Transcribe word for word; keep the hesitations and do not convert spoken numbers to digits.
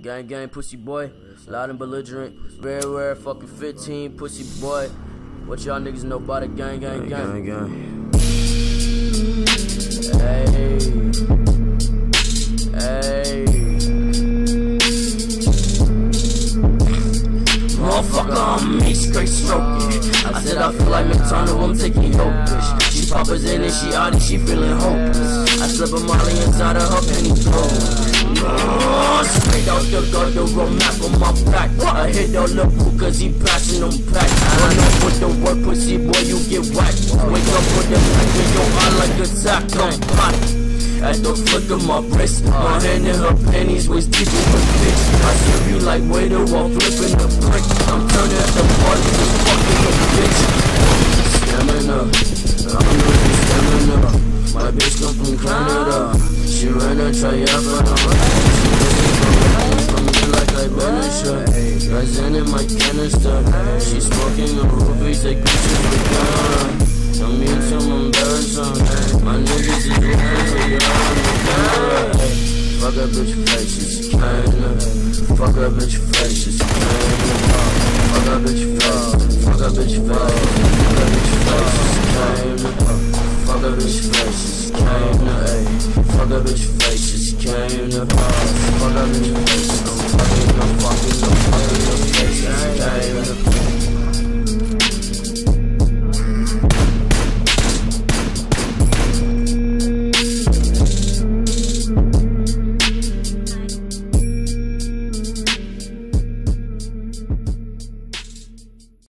Gang gang pussy boy, loud and belligerent, very rare fucking fifteen pussy boy. What y'all niggas know about it? Gang gang gang. Gang gang. Hey, hey. Motherfucker, I'm me straight stroking. I said I feel like McDonald, I'm taking your bitch. She poppers in and she out and she feeling hopeless. I slip a molly inside of her penny clothes. Oh, straight out the gutter, a map on my back. I hit all the boo cause he passing them back. Run up with the work, pussy boy, you get whacked. Wake up with the knife in your eye like a sack. I'm hot at the flick of my wrist. My hand in her panties, waist deep in her bitch. I serve you like waiter while flipping the brick. I'm turning at the party, just fucking a bitch. Stamina, I'm really stamina. My bitch come from Canada. She ran a triathlon. She from me like I banished. Rising in my canister. She smoking a rubies like bitches with gun. Tell me it's some embarrassing. My niggas is looking for y'all. Fuck a bitch face, it's kinda. Fuck a bitch face, it's kinda. Fuck a bitch face, fuck a bitch face. Fuck a bitch face, it's kinda. Fuck a bitch face, it's kinda. Fuck a bitch face, it's kinda. Fuck a bitch